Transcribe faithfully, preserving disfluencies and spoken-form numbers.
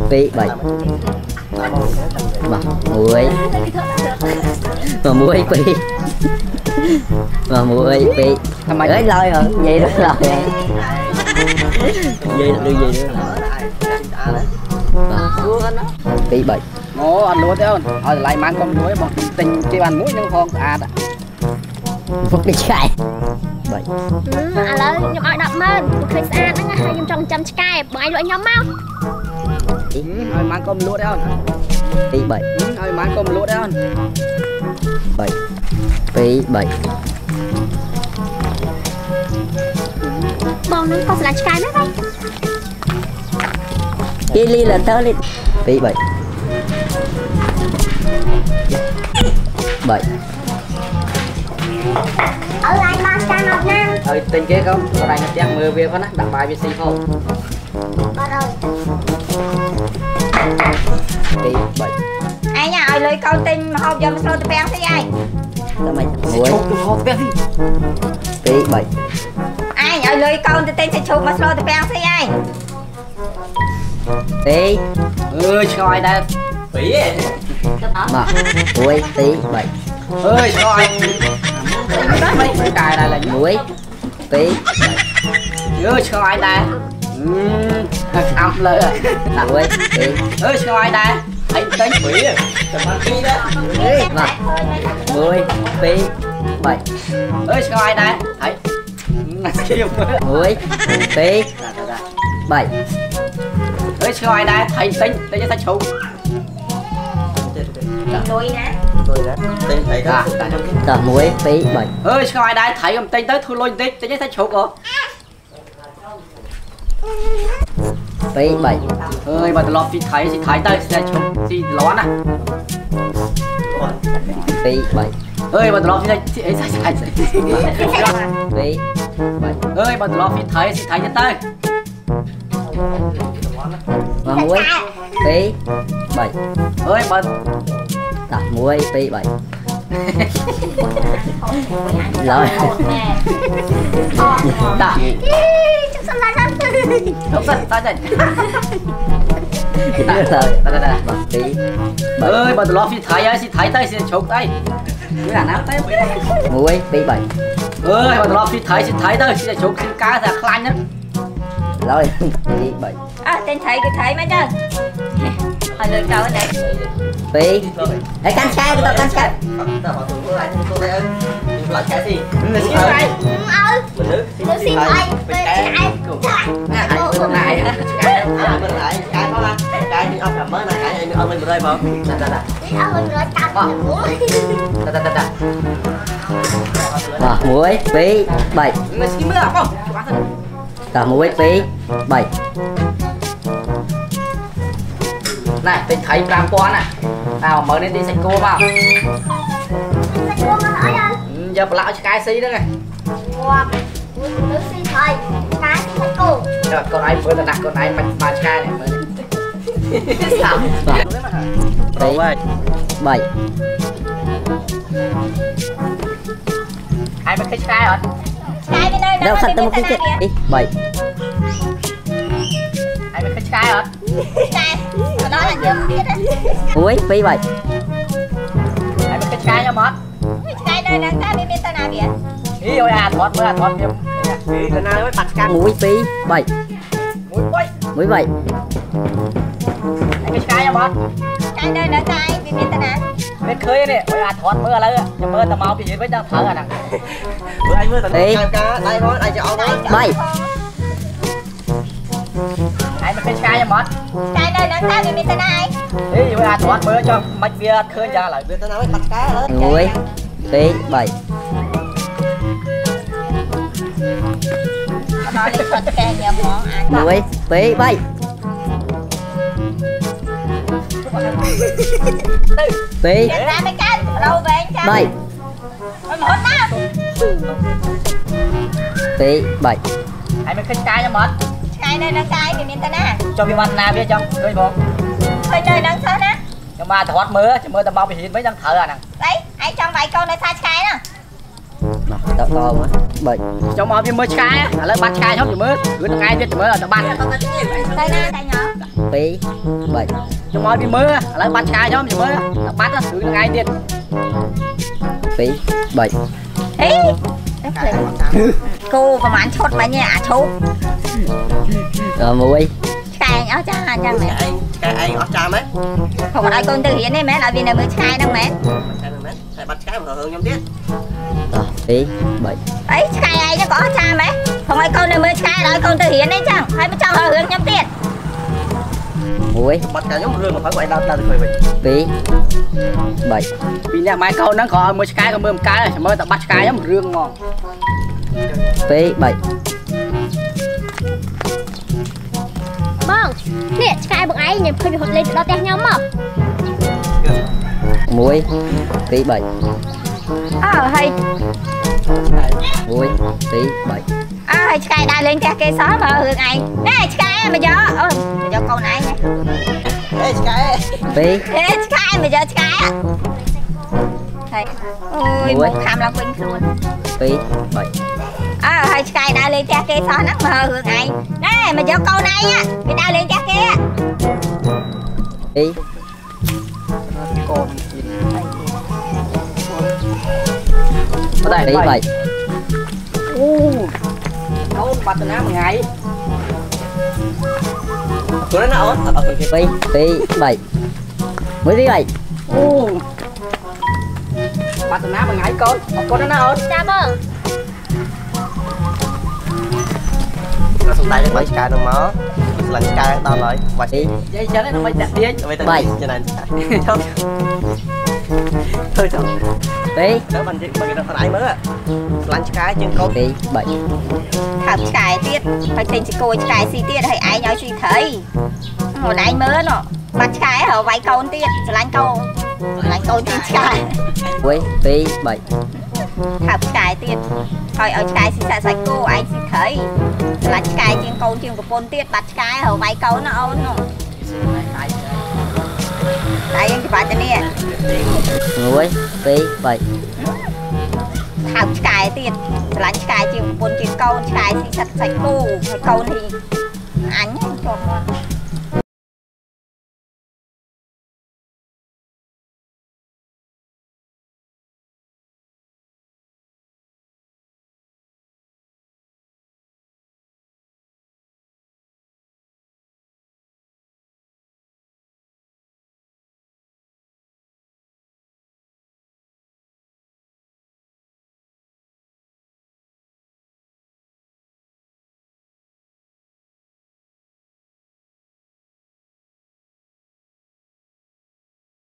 Tí bảy mà muối mà muối phí mà muối phí ấy lôi rồi gì đó lôi gì được gì nữa tí bảy ngô ăn lúa thế không hỏi lại mang con muối một tình cái bàn muối nhưng không à đã phút đi chạy bảy à lớn nhom ai đập mơn một khơi xa nó ngay nhom trong chấm sky bảy loại nhóm mau hỏi mang con lúa đấy không tí bảy hỏi mang con lúa đấy không bảy tí bảy bông nó còn là sky nữa đây kia ly là tớ lên tí bảy bảy ở lại ba sky một năm ở tình kia không ở đây nó mưa về con á đặt bài với xì không bắt đầu tí bảy ai nhà ơi lưới câu tinh mà không cho mà sôi bèn thế vậy tao mày muối tí bảy ai nhà ơi lưới câu tinh sẽ chụp mà sôi bèn thế vậy tí ơi coi đây phí mà muối tí bảy ơi coi mấy cài này là muối tí ơi coi đây âm lên muối tí ơi coi đây thấy tính phí mà muối tí bảy ơi coi đây thấy muối tí bảy ơi coi đây thấy tính tính cho ta chụp nuôi nè tên thấy ra tờ muối tí bảy ơi coi đây thấy ông tên tới thu lôi tí tính cho ta chụp rồi tí bảy ơi mà lọt thì thấy thì thấy tới sẽ chụp thì lón à tí bảy ơi mà lọt thì thấy thì ấy sai sai tí bảy ơi mà lọt thì thấy thì thấy cho tới mà muối tí bảy ơi mà tờ muối tí bảy rồi đã chúc xuân lại thân không giận tao giận rồi mà tí bảy ơi mà lọt thì thấy ấy thì thấy tới sẽ chụp đây cái là nào tới muối tí bảy ơi mà lọt thì thấy thì thấy tới sẽ chụp xin cá ra khăn nhá rồi tí bảy à tên thấy cái thấy mấy chứ hồi lưới câu này tí ấy canh xe tao canh xe là cái gì ừ nữ xin ai ai con này mình lại cái đó là cái đi ông làm mới này cái ông mình đây không đặt đặt ơi rồi cặp đặt đặt đặt đặt mà muối tí bảy mình xin mưa không tờ muối tí bảy này tình thấy ram con này nào mới lên đi sạch cô vào giờ lão cái xí đó này nữ xin thầy cái xin cô rồi con ấy mới là đặt con ấy mình ba cái này mới sao tí bảy ai mới cái cái rồi cái bên đây đâu thật tâm cái chuyện đi bảy ai mới cái cái rồi cái đó là gì biết đấy muối tí bảy ai mới cái cái cho mất cái đây đang cái bên bên tao nào vậy đi rồi à thoát mưa thoát nhiều đi cái nào mới bật cam muối tí bảy muối quay muối bảy ai cái cái cho mất cái đây đang cái bên bên tao nào bên khơi này rồi à thoát mưa lấy nhưng mưa tao mau bị gì với tao thở à nè bữa anh mưa tao tí cá đây thôi đây cho ông đó bảy ai mới cái cái cho mất cái đây đang cái bên bên tao này đi rồi à thoát mưa cho mạch bia khơi ra lại bên tao nói bắt cá đó muối tí bảy nói đi thật kèn nhiều món ăn muối tí bảy tí ra mấy cái đâu về anh cha bảy một tao tí bảy ai mới cái cái cho mất cái đây đang cái bên bên tao nè cho cái mặt nào bia cho khơi bộ hơi nơi đang sớm á nhưng mà thoát mưa chứ mưa tao mau bị hiện mấy đang thở à nè đấy anh trong vài câu nơi xa cái nè to to mà bảy trong mò phim mới sky à lấy bắt sky không chỉ mới cứ thằng ai biết mới là tao bắt tay na tay nhỏ phí bảy trong mò phim mới lấy bắt sky không chỉ mới tao bắt á cứ thằng ai biết phí bảy ý cô và màn chốt mà nhà chốt rồi muối cài áo cha chăng mẹ anh cái anh ở cha mấy không có ai con từ hiến đây mẹ là vì này mới cài đâu mẹ phải bắt cái mà hưởng nhóm tiết rồi phí bảy ấy cài ai nó có cha mẹ không ai con này mới cài nói con từ hiến đấy chẳng hay mới cho họ hướng nhóm tiền muối bắt cả nhóm rương mà phải quay đau đau được vậy phí bảy vì nhà máy câu nó có mới sky có mưa một cái mới tao bắt sky giống một rương ngon phí bảy Bông nè cái bậc ấy nhìn khơi bị hụt lên đó tét nhau mà muối phí bảy ờ hay muối phí bảy à hay cài đai lên cái xó mà hướng anh nè cài mà gió ơi mà gió con này ê cái phí nè cài mà gió cài thầy ôi một tham long quỳnh luôn phí bảy à hay cài đai lên cái xó nắp mà hướng anh nè mà gió con này á cái đai lên cái kia phí con có đây phí bảy câu bắt từ một ngày tụi nó ổn ở bên kia phí phí bảy mới phí bảy bắt từ một ngày con con nó ổn cha bông nó xuống tay mấy cái nó máu lần cái tao lại và phí dây chân nó mới đặt đi vậy tao bảy cho nên thôi thôi phí nếu mình chỉ mình thằng ấy mới á lần cái chân con phí bảy thằng cài tiết phải tình chỉ cô cài xì tiết hay ai nói suy thấy hồi nãy mới nó bắt cái ở vay câu tiết lánh câu lánh câu tiền cài muối phí bảy thằng cài tiết thôi ở cài xì xài sạch cô anh xì thấy lánh cài trên câu trên của pôn tiết bắt cái ở vay câu nó ôn nó tại anh chỉ bắt cho nè muối phí bảy thằng cài tiết lánh cài trên pôn trên câu cài xì sạch sạch cô hay câu thì ảnh cho